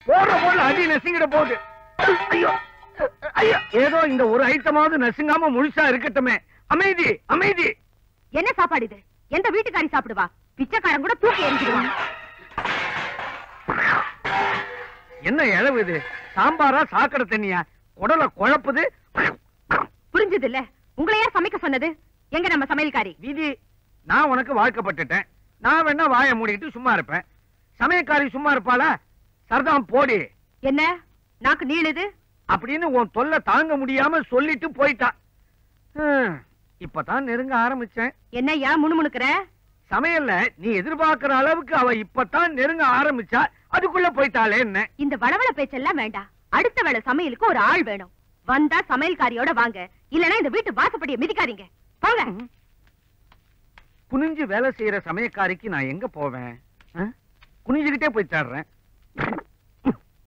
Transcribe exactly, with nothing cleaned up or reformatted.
போற போல அடி நசுங்கிட போகுது. ஐயோ ஐயோ, ஏதோ இந்த ஒரு ஐட்டமாவது நசுங்காம முழுசா இருக்கட்டுமே. அமைதி அமைதி. என்ன சாப்பாடு இது? எந்த வீட்டுக்காரி சாப்பிடுவா? பிச்சைக்காரன் கூட தூக்கி எறிஞ்சிடுவான். என்ன இழவு இது? சாம்பாரா சாக்கடை தண்ணியா? குடல குழப்புது. புரிஞ்சது இல்ல? உங்களை யார் சமைக்க சொன்னது? எங்க நம்ம சமையல்காரி? விதி. நான் உனக்கு வாழ்க்கப்பட்டுட்டேன். நான் வேணா வாயை மூடிட்டு சும்மா இருப்பேன். சமயக்காரி சும்மா இருப்பாளா? சரதாம் போடி. என்ன நாக்கு நீளுது அப்படின்னு உன் தொல்லை தாங்க முடியாம சொல்லிட்டு போயிட்டா. இப்பதான் நெருங்க ஆரம்பிச்சேன். என்ன ஏன் முணுமுணுக்கிற? சமையல்ல நீ எதிர்பார்க்கிற அளவுக்கு அவ இப்பதான் நெருங்க ஆரம்பிச்சா, அதுக்குள்ள போயிட்டாளே என்ன? இந்த வளவள பேச்செல்லாம் வேண்டாம். அடுத்த வேளை சமையலுக்கு ஒரு ஆள் வேணும். வந்தா சமையல்காரியோட வாங்க, இல்லனா இந்த வீட்டு வாசப்படியை மிதிக்காதீங்க. போங்க. குனிஞ்சு வேலை செய்யற சமயக்காரிக்கு நான் எங்க போவேன்? குனிஞ்சுக்கிட்டே போய் தேடுறேன்.